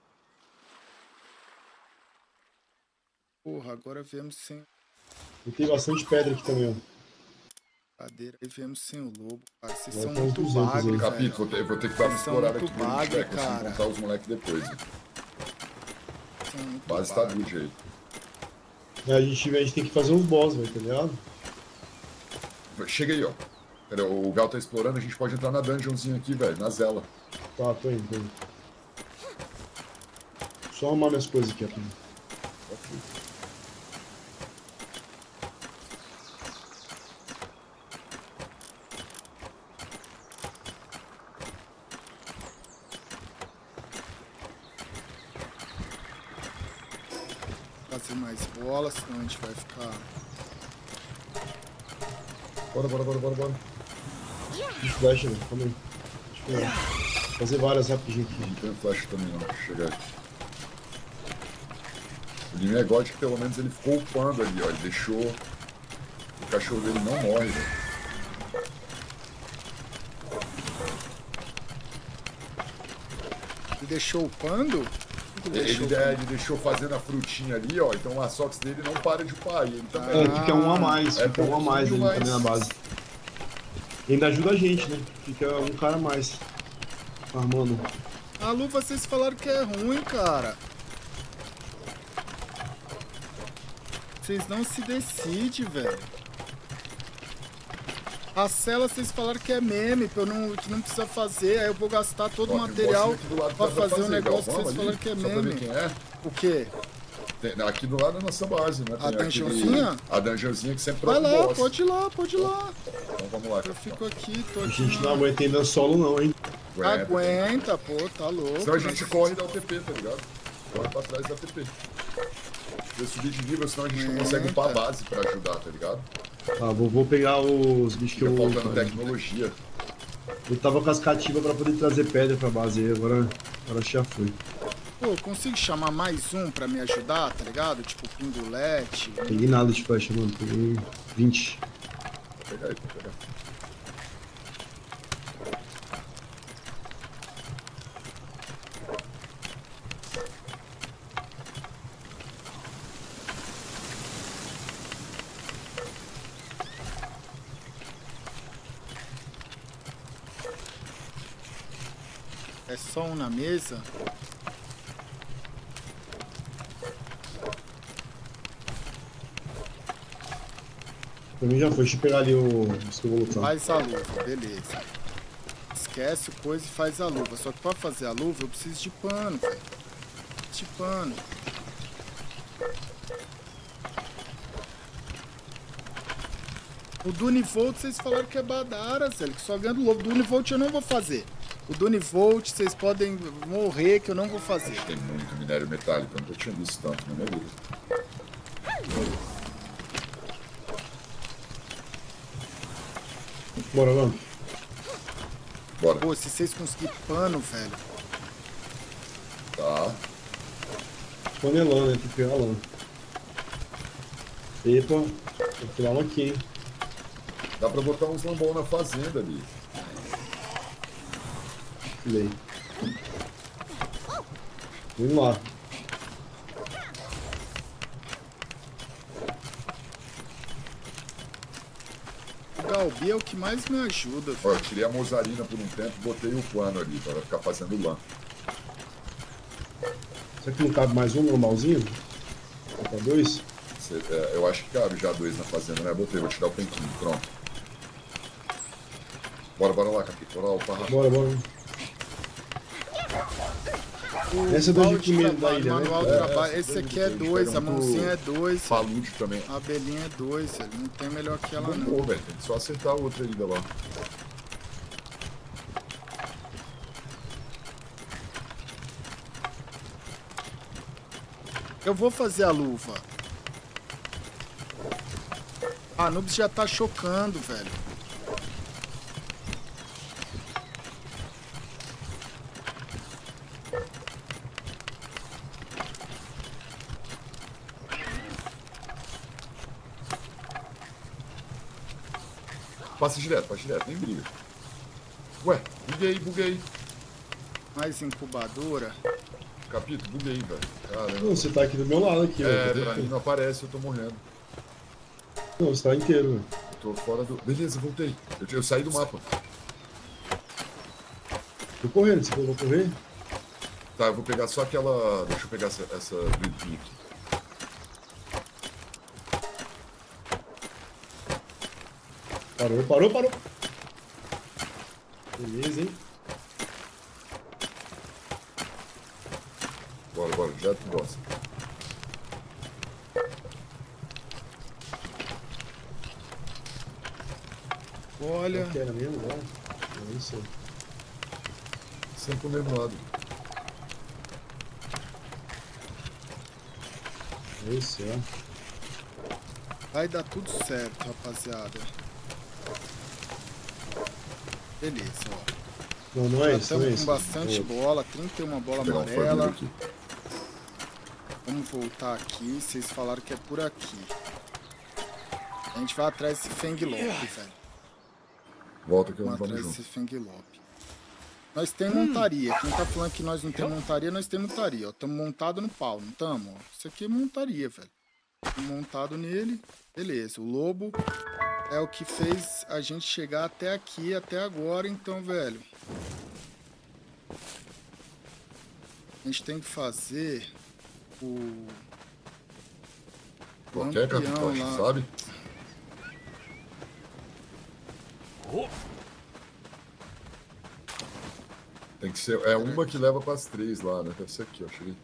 Porra, agora viemos sem E tem bastante pedra aqui também, ó. cadeira. Aí viemos sem o lobo. Cara, vocês Agora são tem uns muito duzentos bagre, aí. velho. Capito, vou ter, vou ter que dar uma Vocês são explorada muito aqui pra gente bagre, vai conseguir cara. montar os moleques depois. Né? Vocês são muito Base tá bagre. good aí. É, a, gente, a gente tem que fazer uns boss, velho, tá ligado? Chega aí, ó. Pera, o Gal tá explorando, a gente pode entrar na dungeonzinha aqui, velho, na Zela. Tá, tô indo, tô indo. Só arrumar minhas coisas aqui, rapidinho. Ok. Fazer mais bolas, senão a gente vai ficar... Bora, bora, bora, bora, bora. De flash, velho, calma aí. Deixa eu fazer várias rapidinho aqui. Não tem flash também não, chega aí. O de mim é God que pelo menos ele ficou upando ali, ó. Ele deixou... O cachorro dele não morre, velho. Ele deixou upando? Ele, deixou, ele, é, ele deixou fazendo a frutinha ali, ó. Então a Sox dele não para de upar. E ele também. É, fica um a mais, É fica um a mais ali mais. também na base. E ainda ajuda a gente, né? Fica um cara a mais. Farmando. A luva vocês falaram que é ruim, cara. Vocês não se decidem, velho. A cela vocês falaram que é meme, que, eu não, que não precisa fazer. Aí eu vou gastar todo o material pra fazer um negócio que vocês falaram que é meme. Quem é? O quê? Tem, aqui do lado da nossa base, né? Tem A dungeonzinha? Aquele, a dungeonzinha que sempre Vai troca lá, o boss. pode ir lá, pode ir lá. Então vamos lá. Eu fico aqui, tô A aqui. gente não aguenta ainda solo não, hein? Aguenta. Aguenta, pô, tá louco. Senão a gente né? corre da U T P, tá ligado? Corre pra trás da U T P. Se eu subir de nível, senão a gente não consegue Eita. upar a base pra ajudar, tá ligado? Tá, vou, vou pegar os bichos que Fica eu... faltando tecnologia. Eu tava com as cativas pra poder trazer pedra pra base aí, agora, agora já foi. Pô, eu consigo chamar mais um pra me ajudar, tá ligado? Tipo, pingulete. Peguei nada de flecha, mano. Peguei vinte. Vou pegar aí, vou pegar. É só um na mesa? Pra mim já foi. Deixa eu pegar ali o... os que eu vou lutar. Faz a luva, beleza. Esquece o coisa e faz a luva. Só que pra fazer a luva eu preciso de pano, velho. De pano. O Dunivolt vocês falaram que é Badara, velho, que só ganha do lobo. O Dunivolt eu não vou fazer. O Dunivolt vocês podem morrer que eu não vou fazer. Tem muito minério metálico, eu nunca tinha visto tanto na minha vida. Bora, vamos. Bora. Pô, se vocês conseguirem pano, velho. Tá. Panelão, né? Tem que pegar a lã. Epa. Vou tirar uma aqui, hein? Dá pra botar uns lambão na fazenda ali. Filei. Vamos lá. O Galbi é o que mais me ajuda, Ó, velho. eu tirei a mozarina por um tempo e botei o pano ali pra ficar fazendo lã. Será que não cabe mais um normalzinho? Pra dois? Cê, é, eu acho que cabe já dois na fazenda, né? Botei, vou tirar o penquinho, pronto. Bora, bora lá, capítulo. Bora lá, o parra. Bora, bora. O Essa é do manual de primeiro trabalho, da ilha, né? manual de É, trabalho. essa Esse daí aqui é a gente dois, pega a um do- mãozinha é dois, Palude também. a abelhinha é dois, velho. Não tem melhor que ela não. Bombou, velho. Tem que só acertar a outra ainda lá. Eu vou fazer a luva. A Anubis já tá chocando, velho. Passa direto, passa direto, nem briga. Ué, buguei, buguei. Mais incubadora. Capítulo, buguei, velho. Caramba. Não, você tá aqui do meu lado aqui, É, ó. pra mim não aparece, eu tô morrendo. Não, você tá inteiro, velho. Eu tô fora do... Beleza, voltei. Eu, eu saí do mapa. Tô correndo, você falou pra correr? Tá, eu vou pegar só aquela... Deixa eu pegar essa, essa gritinha aqui. Parou, parou, parou. Beleza, hein? Bora, bora, já tu gosta. Olha, Qual que era mesmo, ó? É isso aí. Sempre pro mesmo lado. É isso, ó. vai dar tudo certo, rapaziada. Beleza, ó. Não, não é Já isso, não é estamos isso. com bastante Outro. bola, trinta e uma bola Vou pegar um amarela. família aqui. Vamos voltar aqui. Vocês falaram que é por aqui. A gente vai atrás desse Fenglop, velho. Volta que eu não Vamos vamos atrás junto. desse Fenglop. Nós temos montaria. Quem tá falando que nós não temos montaria, nós temos montaria. Ó, estamos montados no pau, não estamos? Isso aqui é montaria, velho. Montado nele. Beleza. O lobo é o que fez a gente chegar até aqui, até agora. Então, velho. A gente tem que fazer o... Qualquer capitão, lá. sabe? Tem que ser. É uma que leva para as três lá, né? Deve ser aqui, ó. Cheguei.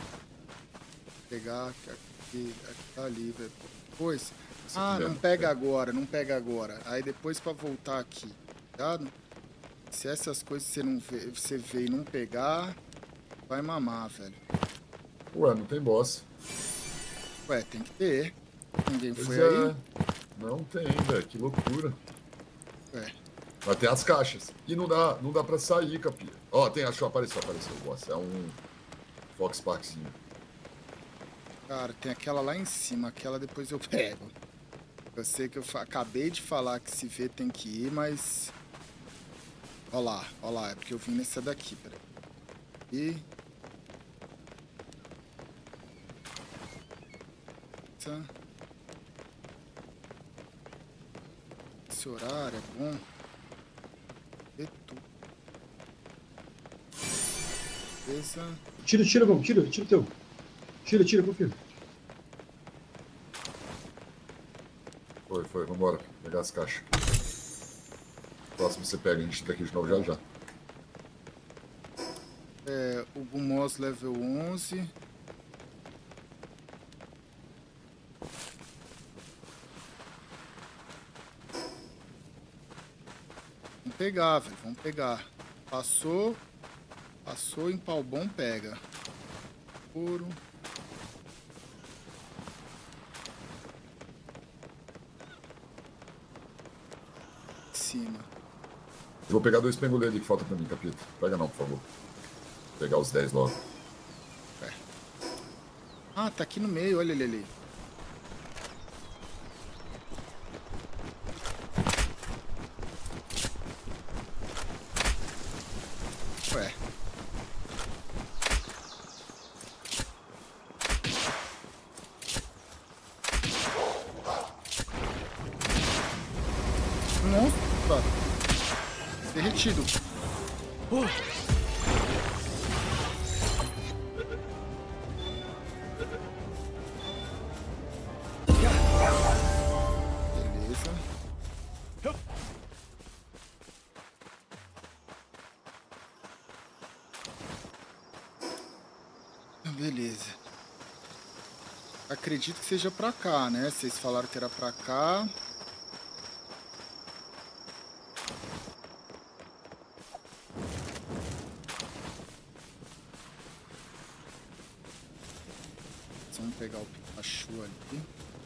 Pegar aqui, aqui tá ali, velho. Depois. Essa Ah, aqui não mesmo, pega é. agora, não pega agora. Aí depois pra voltar aqui, tá? Se essas coisas você não vê, você vê e não pegar, vai mamar, velho. Ué, não tem boss. Ué, tem que ter. Ninguém Pois foi é. aí? Não tem, velho. Que loucura. Ué. Mas tem as caixas. E não dá, não dá pra sair, capia. Ó, tem, achou, apareceu, apareceu o boss. É um Fox Parkzinho. Cara, tem aquela lá em cima, aquela depois eu pego. Eu sei que eu fa- acabei de falar que se vê tem que ir, mas... Ó lá, ó lá, é porque eu vim nessa daqui, peraí. E... Essa... Esse horário é bom. E tudo. Beleza. Tira, tira, vamos, tira, tira o teu. Tira, tira, confia. Foi, foi, vambora. Pegar as caixas. Próximo você pega, a gente tá aqui de novo já já. É, o Gumos level onze. Vamos pegar, velho. Vamos pegar. Passou. Passou em pau bom, pega. Ouro. Em cima. Eu vou pegar dois pengolês ali que falta pra mim, capita. Pega não, por favor. Vou pegar os dez logo. Ah, tá aqui no meio. Olha ele ali. Ué. Nossa! Derretido. Beleza. Beleza. Acredito que seja pra cá, né? Vocês falaram que era pra cá. Vamos pegar o Pikachu ali.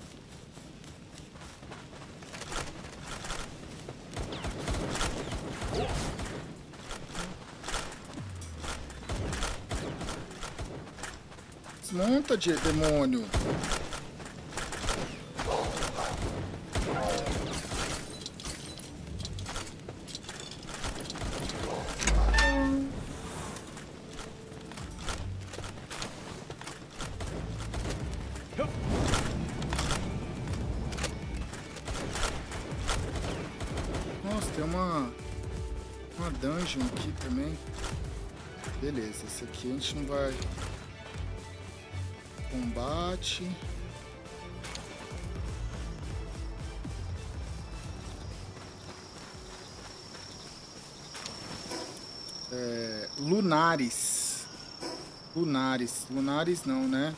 Desmonta, de demônio. Nossa, tem uma uma dungeon aqui também. Beleza, esse aqui a gente não vai. Combate. É, Lunares. Lunares. Lunares não, né?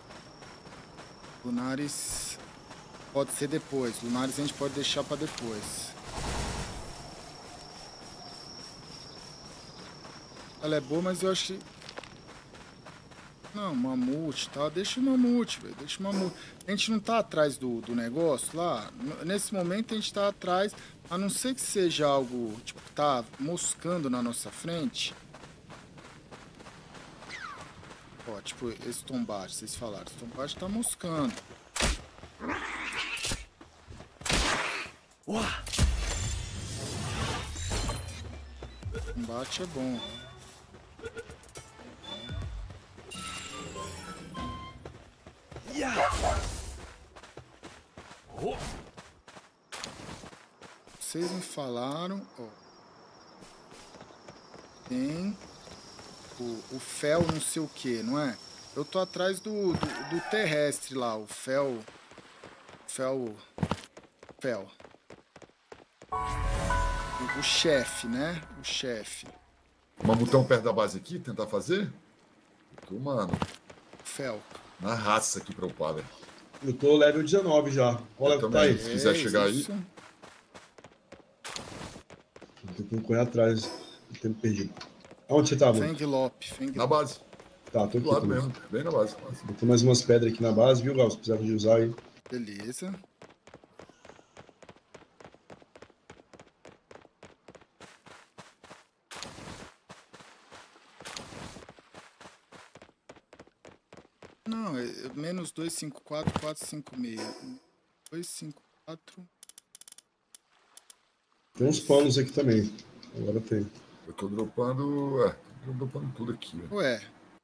Lunares pode ser depois. Lunares a gente pode deixar para depois. Ela é boa, mas eu acho que... Não, mamute, tá? Deixa o mamute, velho. Deixa o mamute. A gente não tá atrás do, do negócio lá. Nesse momento a gente tá atrás, a não ser que seja algo, tipo, tá moscando na nossa frente. Ó, tipo, esse tombate, vocês falaram. Esse tombate tá moscando. Combate é bom. Vocês me falaram, ó. Tem o, o fel não sei o que, não é? Eu tô atrás do, do, do terrestre lá, o fel... Fel... Fel. O, o chefe, né? O chefe. Mamutão perto da base aqui, tentar fazer? Eu tô, mano, Fel. na raça aqui pra upar, velho. Eu tô level dezenove já. Olha, tá aí. Se quiser chegar aí. Tem que correr atrás do tempo perdido. Aonde você tá, mano? Fenglope, Fenglope. Na base. Tá, tô aqui Do lado também. mesmo, bem na base. Botei mais umas pedras aqui na base, viu, Gal? Se precisava de usar aí. Beleza. Não, é menos dois, cinco, quatro, quatro, cinco, seis. dois, cinco, quatro. Tem uns panos aqui também. Agora tem. Eu tô dropando. É, tô dropando tudo aqui, velho. Ué.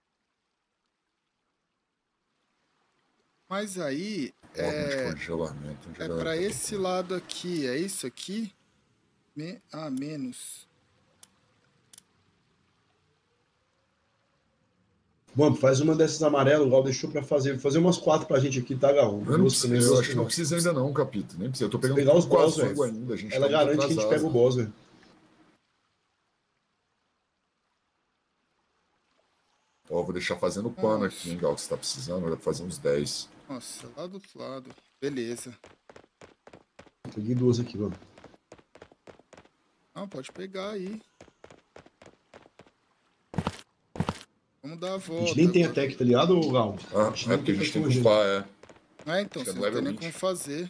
Mas aí. Órgão de É, congelamento. onde a é galera pra tá esse dropando. lado aqui. É isso aqui? Me... Ah, menos. Vamos, faz uma dessas amarelas, o Gal deixou pra fazer. Vou fazer umas quatro pra gente aqui, tá, Gal? Eu, não Duas preciso, também, eu duas acho que não não. precisa ainda não, capítulo. Nem precisa. Eu tô pegando Pegar os tudo com boss, azul velho. ainda. A gente Ela tá muito garante que a gente atrasado. pega o boss, velho. Ó, vou deixar fazendo pano Nossa. aqui, hein, Gal, que você tá precisando. Dá pra fazer uns dez. Nossa, lá do outro lado. Beleza. Peguei duas aqui, mano. Não, pode pegar aí. Vamos dar a A volta. gente nem tem agora. attack, tá ligado, Gal? Ah, A gente é nem porque a gente tem que tecnologia. upar, é. É, então, Acho que é você não tem level nem vinte. como fazer.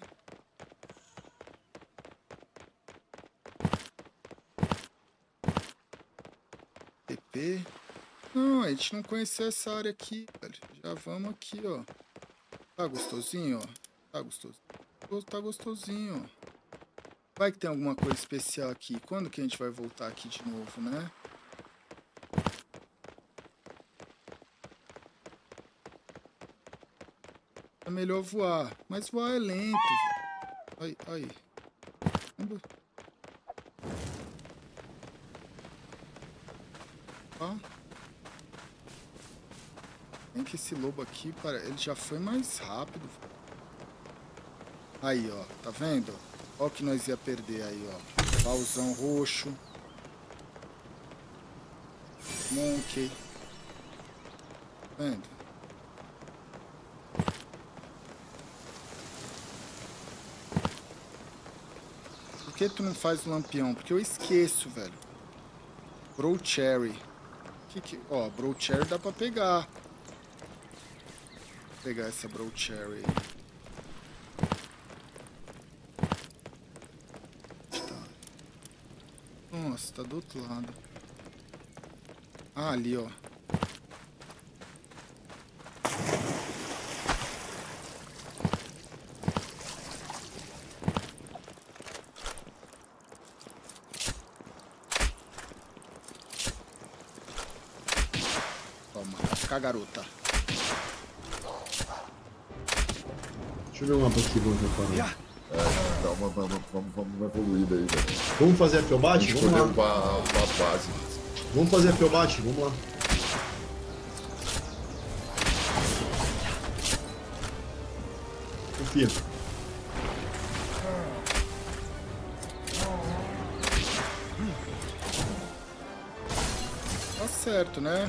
T P. Não, a gente não conhecia essa área aqui, velho. Já vamos aqui, ó. Tá gostosinho, ó. Tá gostosinho. Tá gostosinho, ó. Vai que tem alguma coisa especial aqui. Quando que a gente vai voltar aqui de novo, né? É melhor voar. Mas voar é lento, velho. Aí, aí. Caramba. Ó. Tem que esse lobo aqui, para... ele já foi mais rápido. Aí, ó. Tá vendo? Ó o que nós ia perder aí, ó. Baúzão roxo. Monkey. Tá vendo? Por que tu não faz o lampião? Porque eu esqueço, velho. Bro Cherry. Que que... Ó, Bro Cherry dá pra pegar. Vou pegar essa Bro Cherry aí. Nossa, tá do outro lado. Ah, ali, ó. Toma, vai ficar garota. Deixa eu ver o mapa aqui, vamos reparar. É, dá uma, vamos, vamos, vamos uma evoluída aí, velho. Vamos fazer a A Felbate? gente Vamos poder lá. upar upar a base. Vamos fazer a Felbate? Vamos lá. Confia. Tá certo, né?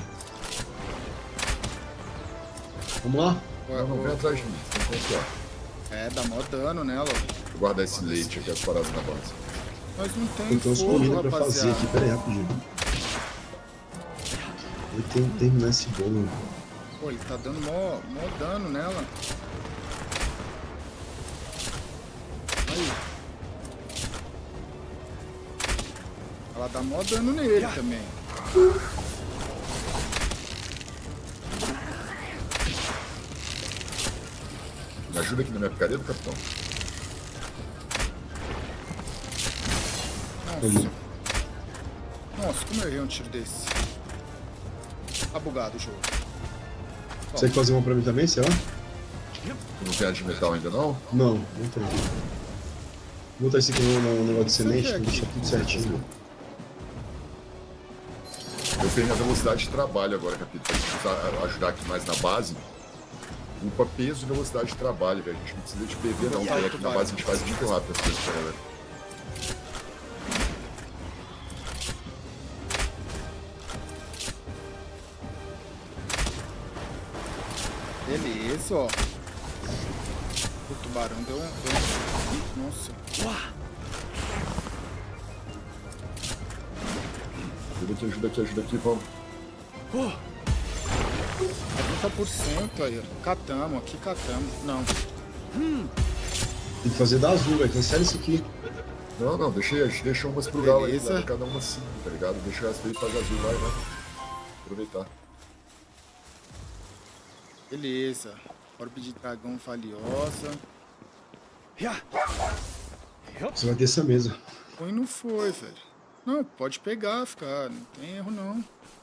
Vamos lá? Não, não, vem atrás de mim, tem que confiar. É, dá mó dano nela. Vou guardar esse leite aqui, as paradas na base. Nós não Eu tem tenho umas fogo, comidas pra fazer rapaziada. aqui. Pera aí, rapidinho. Eu tenho que terminar esse bolo. Pô, ele tá dando mó, mó dano nela. Aí. Ela dá mó dano nele também. Me ajuda aqui na minha picareta, capitão. Nossa. Nossa, como eu errei um tiro desse? Tá bugado o jogo. Você quer fazer uma pra mim também, sei lá? Tu não tem a de metal ainda não? Não, não tem. Vou botar esse aqui no, no negócio de semente, pra deixar tudo certinho. Eu tenho a velocidade de trabalho agora, capitão. Pra gente precisar ajudar aqui mais na base. Upa peso e velocidade de trabalho, velho. A gente não precisa de P V não, porque aqui na base a gente faz muito rápido as coisas, galera. Beleza, ó. O tubarão deu um... Deu um... Nossa. Ajuda aqui, ajuda aqui, ajuda aqui, vamos. trinta por cento aí, ó. Catamos, aqui catamos. Não. Tem que fazer da azul, velho. Cancela isso aqui. Não, não, deixa aí, deixa umas pro Gal aí, Beleza. leva cada uma assim, tá ligado? Deixa essa daí fazer azul, vai, vai. Aproveitar. Beleza. Orbe de dragão valiosa. Você vai ter essa mesa. Ruim não foi, velho. Não, pode pegar, ficar. Não tem erro, não.